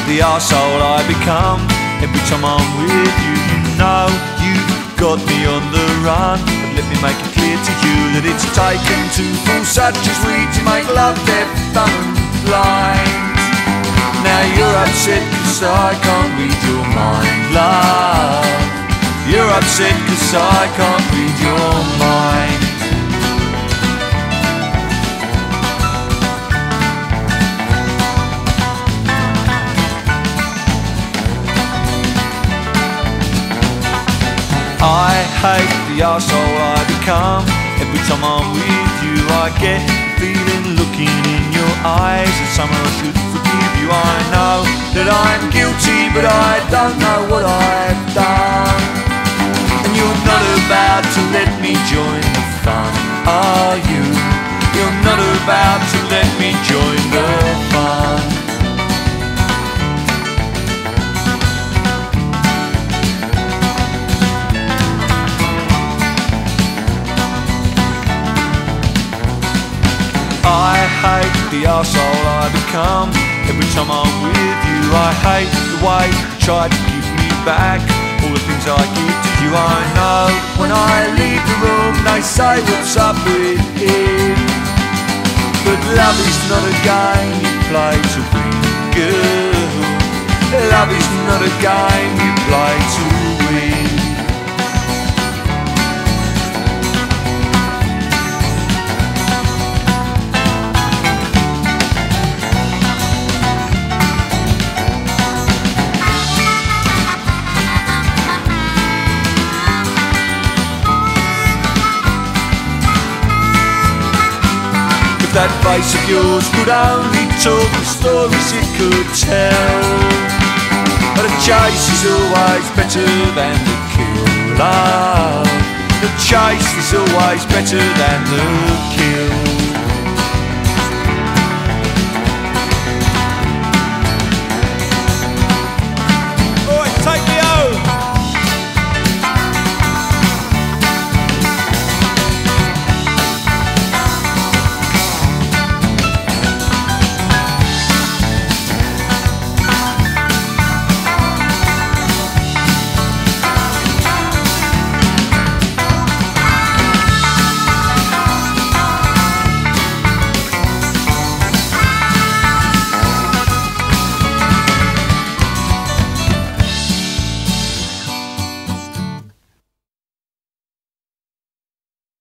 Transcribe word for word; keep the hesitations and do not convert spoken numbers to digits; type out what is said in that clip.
the arsehole I become every time I'm with you. You know you've got me on the run, but let me make it clear to you that it's taken two fools such as we to make love deaf, dumb and blind. Now you're upset cause I can't read your mind, love. You're upset cause I can't read your mind. I hate the arsehole I become every time I'm with you. I get the feeling looking in your eyes that somehow I should forgive you. I know that I'm guilty, but I don't know what I've done. And you're not about to let me join the fun, are you? You're not about to let me join the fun. I hate the arsehole I become every time I'm with you. I hate the way you try to give me back all the things I give to you. I know when I leave the room they say what's up with him, but love is not a game you play to win, girl. Love is not a game you play to win. That face of yours could only talk the stories it could tell. But a chase is always better than the kill, love. The chase is always better than the kill.